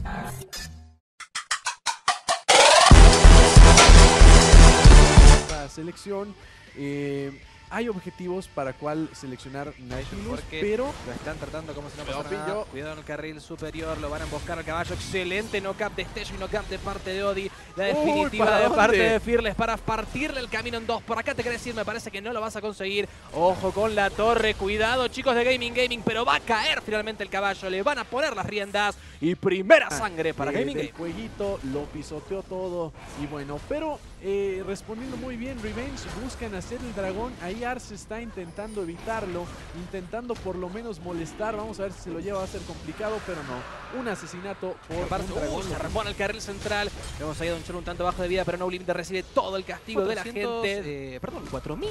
La selección, hay objetivos para cuál seleccionar Nautilus, pero lo están tratando como si no Pero pasara nada. Cuidado en el carril superior, lo van a emboscar al caballo. Excelente knock-up de Destello y knock-up de parte de Odi. La definitiva ¿para de dónde? parte de Fearless para partirle el camino en dos. Por acá te querés ir, me parece que no lo vas a conseguir. Ojo con la torre, cuidado chicos de Gaming, pero va a caer finalmente el caballo. Le van a poner las riendas y primera sangre para Gaming. El jueguito lo pisoteó todo y bueno, pero respondiendo muy bien Revenge, buscan hacer el dragón. Ahí Arce está intentando evitarlo, intentando por lo menos molestar. Vamos a ver si se lo lleva, va a ser complicado, pero no. Un asesinato por un dragón. Se remona el carril central. Vemos ahí a Don Cholo un tanto bajo de vida, pero No Limit recibe todo el castigo de la gente. Perdón,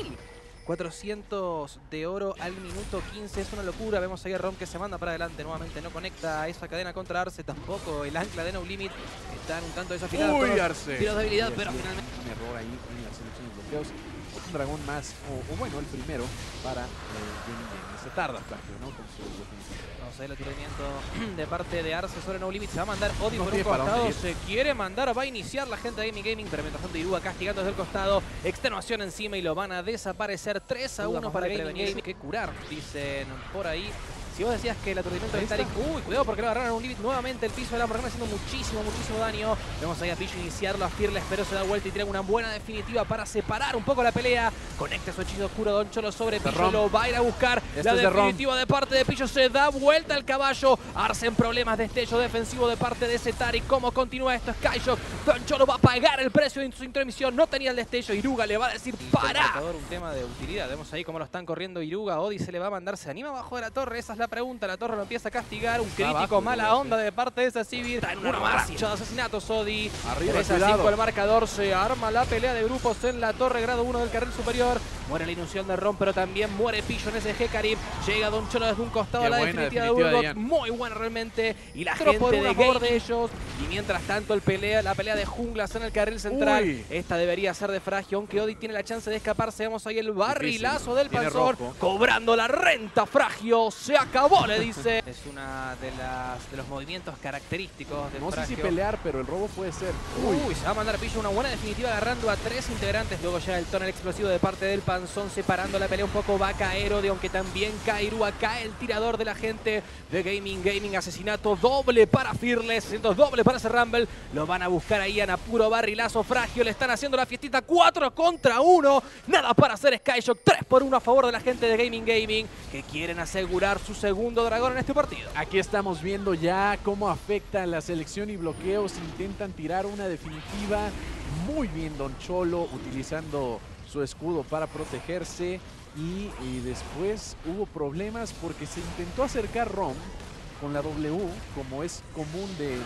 4.400 de oro al minuto 15. Es una locura. Vemos ahí a Rom que se manda para adelante. Nuevamente no conecta esa cadena contra Arce. Tampoco el ancla de No Limit. Están un tanto desafilados. Uy, Arce. Tiros de habilidad, Sí, pero sí, finalmente... un error ahí en la selección de bloqueos. Un dragón más, o bueno, el primero para Gaming. Se tarda Fragio, ¿no? Con su defensa. Vamos a ver el aturdimiento de parte de Arce sobre No Limit. Se va a mandar Odi No por un tiene para costado. dónde Se quiere mandar. Va a iniciar la gente de Gaming. Pero mientras tanto Iruga castigando desde el costado. Extenuación encima y lo van a desaparecer. 3-1 para Gaming. Que curar, dicen por ahí. Si vos decías que el aturdimiento de Tarik... Uy, cuidado porque lo agarraron a un Limit nuevamente el piso de la Morgana haciendo muchísimo daño. Vemos ahí a Pillo iniciarlo, a Fearless, pero se da vuelta y tira una buena definitiva para separar un poco la pelea. Conecta su hechizo oscuro Don Cholo sobre Pillo, lo va a ir a buscar. La definitiva de parte de Pillo, se da vuelta al caballo. Arce en problemas, destello defensivo de parte de ese Tarik. ¿Cómo continúa esto? Skyshock. Don Cholo va a pagar el precio de su intromisión. No tenía el destello. Iruga le va a decir ¡para! Un tema de utilidad. Vemos ahí cómo lo están corriendo Iruga. Odi se le va a mandar. Se anima abajo de la torre. Esa es la pregunta. La torre lo empieza a castigar. Un crítico mala onda de parte de esa Civil. Uno más de asesinatos, Odi. Arriba, 3-5 el marcador. Se arma la pelea de grupos en la torre. Grado 1 del carril superior. Muere la ilusión de Ron, pero también muere Pillo en ese Hecarim. Llega Don Cholo desde un costado. La definitiva de Urgot. Muy buena realmente. Y la gente de favor de ellos. Y mientras tanto la pelea de junglas en el carril central. Uy. Esta debería ser de Fragio, aunque Odi tiene la chance de escaparse. Vemos ahí el barrilazo del Panzón. Cobrando la renta, Fragio. Se acabó, le dice. Es una de los movimientos característicos de No sé Fragio. si pelear, pero el robo puede ser. Uy, se va a mandar Pillo una buena definitiva agarrando a 3 integrantes. Luego ya el tonel explosivo de parte del Panzón separando la pelea un poco. Va a caer Odi, aunque también cae Irua. Cae el tirador de la gente de Gaming. Asesinato doble para Fearless. Doble para ese Rumble. Lo van a buscar ahí a puro barrilazo. Fragio, le están haciendo la fiestita 4 contra 1. Nada para hacer Skyshock. 3-1 a favor de la gente de Gaming. Que quieren asegurar su segundo dragón en este partido. Aquí estamos viendo ya cómo afecta la selección y bloqueos. Intentan tirar una definitiva. Muy bien Don Cholo utilizando su escudo para protegerse. Y después hubo problemas porque se intentó acercar Rom con la W, como es común de...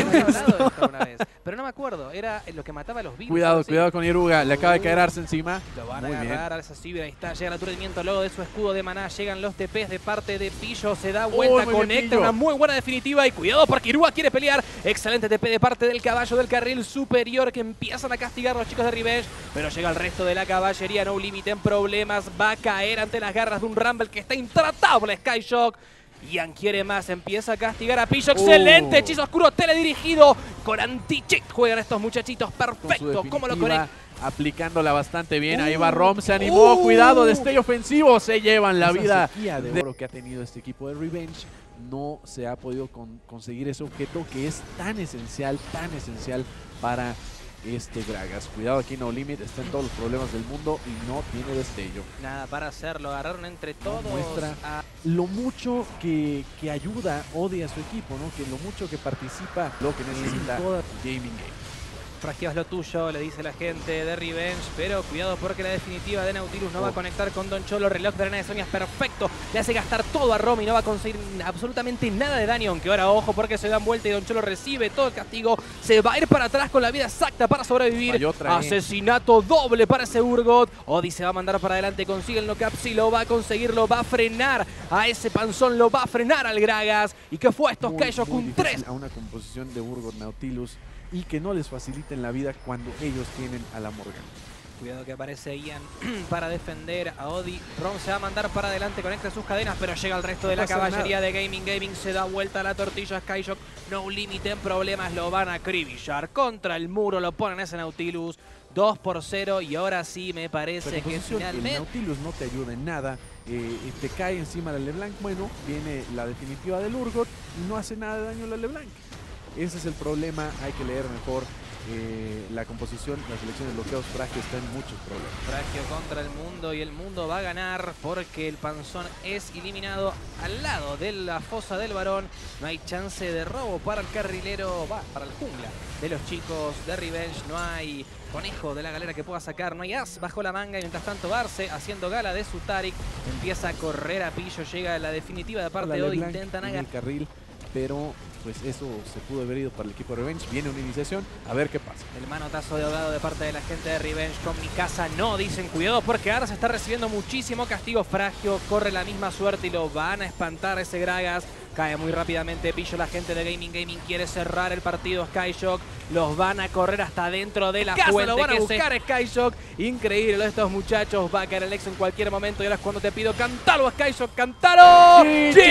Pero no me acuerdo, era lo que mataba a los virus. Cuidado con Iruga, le acaba de caer Arce encima. Lo van a agarrar a esa Cibra, ahí está, llega el aturdimiento luego de su escudo de maná, llegan los TPs de parte de Pillo, se da vuelta, conecta una muy buena definitiva y cuidado porque Iruga quiere pelear. Excelente TP de parte del caballo del carril superior que empiezan a castigar los chicos de Revenge, pero llega el resto de la caballería, No Limit en problemas, va a caer ante las garras de un Rumble que está intratable. Skyshock. Ian quiere más, empieza a castigar a Pillo. Excelente hechizo oscuro teledirigido. Con anti-cheat juegan estos muchachitos. Perfecto. ¿Cómo lo conecta? Aplicándola bastante bien. Ahí va Rom, se animó. Cuidado, destello ofensivo. Se llevan la vida de oro que ha tenido este equipo de Revenge. No se ha podido conseguir ese objeto que es tan esencial para este Gragas. Cuidado aquí No Limit, está en todos los problemas del mundo y no tiene destello. Nada para hacerlo, agarraron entre todos. Muestra lo mucho que ayuda Odi a su equipo, ¿no? Que lo mucho que participa, lo que necesita toda Gaming. Fragio es lo tuyo, le dice la gente de Revenge, pero cuidado porque la definitiva de Nautilus no va a conectar con Don Cholo. Reloj de arena de Sonia es perfecto, le hace gastar todo a Rom y no va a conseguir absolutamente nada de daño, aunque ahora ojo porque se dan vuelta y Don Cholo recibe todo el castigo, se va a ir para atrás con la vida exacta para sobrevivir. Asesinato doble para ese Urgot. Odi se va a mandar para adelante, consigue el knock-up, si lo va a conseguir, lo va a frenar a ese Panzón, lo va a frenar al Gragas. ¿Y qué fue esto? Skyshock un 3. A una composición de Urgot Nautilus y que no les faciliten la vida cuando ellos tienen a la Morgana. Cuidado que aparece Ian para defender a Odi. Rom se va a mandar para adelante, conecta sus cadenas, pero llega el resto de la caballería de Gaming. Gaming se da vuelta a la tortilla. Skyshock, no límite en problemas, lo van a acribillar contra el muro, lo ponen ese Nautilus. 2-0 y ahora sí me parece que finalmente... El Nautilus no te ayuda en nada, te cae encima la LeBlanc. Bueno, viene la definitiva del Urgot y no hace nada de daño a la LeBlanc. Ese es el problema, hay que leer mejor la composición, la selección de bloqueos. Fragio está en muchos problemas. Fragio contra el mundo y el mundo va a ganar porque el Panzón es eliminado al lado de la fosa del varón. No hay chance de robo para el carrilero, para el jungla de los chicos de Revenge. No hay conejo de la galera que pueda sacar, no hay as bajo la manga. Y mientras tanto Barce, haciendo gala de su Taric, empieza a correr a pillo. Llega la definitiva de parte de Odi, intentan agarrar el carril, pero pues eso se pudo haber ido para el equipo de Revenge. Viene una iniciación, a ver qué pasa. El manotazo de ahogado de parte de la gente de Revenge con mi casa. No, dicen cuidado porque ahora se está recibiendo muchísimo castigo. Fragio corre la misma suerte y lo van a espantar ese Gragas. Cae muy rápidamente pillo la gente de Gaming. Gaming quiere cerrar el partido. Skyshock, los van a correr hasta dentro de la fuente. Lo van a buscar Skyshock. Increíble lo de estos muchachos. Va a caer el Ex en cualquier momento y ahora es cuando te pido, cantalo Skyshock, cantalo. ¡GG!